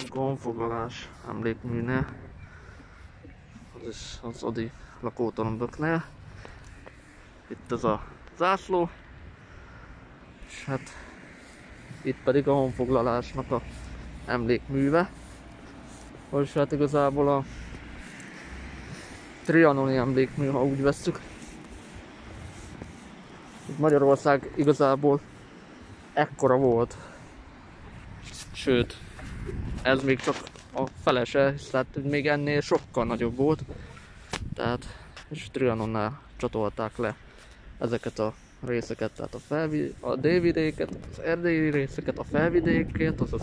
honfoglalás emlékműnél, az Odi lakótoronyoknál. Itt ez a zászló, és hát itt pedig a honfoglalásnak a emlékműve, és hát igazából a trianoni emlékmű, ha úgy vesszük. Magyarország igazából ekkora volt, sőt, ez még csak a felese, tehát még ennél sokkal nagyobb volt. Tehát, és Trianonnál csatolták le ezeket a részeket, tehát a délvidéket, az erdélyi részeket, a felvidéket, azaz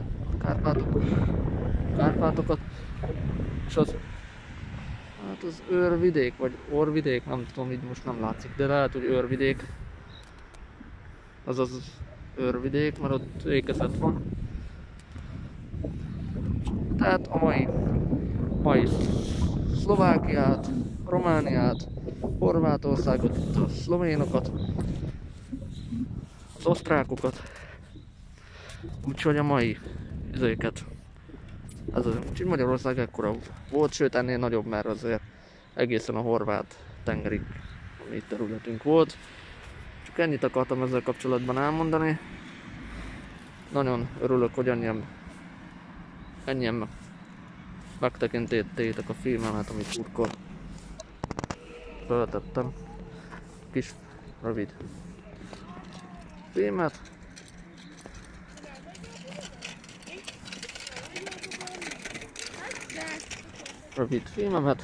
Kárpátokat, és az, hát az őrvidék, vagy orvidék, nem tudom, így most nem látszik, de lehet, hogy őrvidék, azaz az őrvidék, mert ott ékezet van. Tehát a mai Szlovákiát, Romániát, Horvátországot, a szlovénokat, az osztrákokat, úgyhogy a mai izéket. Úgyhogy Magyarország ekkora volt, sőt ennél nagyobb, mert azért egészen a horvát tengerig a mi területünk volt. Csak ennyit akartam ezzel kapcsolatban elmondani. Nagyon örülök, hogy ennyien megtekintettétek a filmemet, amit útkor feltettem. Kis rövid filmet. Rövid filmemet.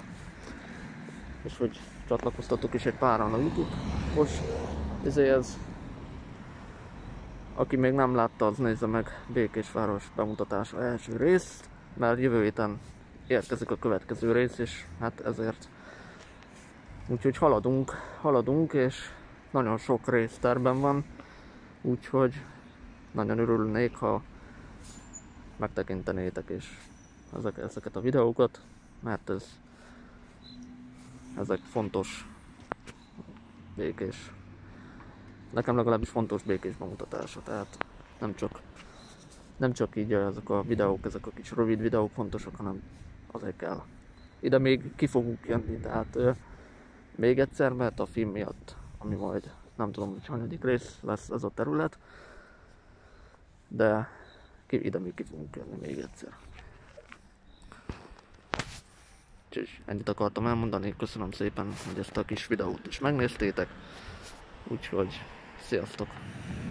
És hogy csatlakoztatok is egy páran a YouTube-os izéhez. Aki még nem látta, az nézze meg Békésváros bemutatása első részt, mert jövő héten érkezik a következő rész, és hát ezért. Úgyhogy haladunk, és nagyon sok rész terben van, úgyhogy nagyon örülnék, ha megtekintenétek és ezeket a videókat, mert ezek fontos Békés. Nekem legalábbis fontos Békés bemutatása, tehát nem csak így ezek a videók, ezek a kis rövid videók fontosak, hanem azért kell. Ide még ki fogunk jönni, tehát még egyszer, mert a film miatt, ami majd nem tudom, hogy hanyadik rész lesz ez a terület, de ide még ki fogunk jönni még egyszer. Úgyhogy ennyit akartam elmondani, köszönöm szépen, hogy ezt a kis videót is megnéztétek, úgyhogy sziasztok!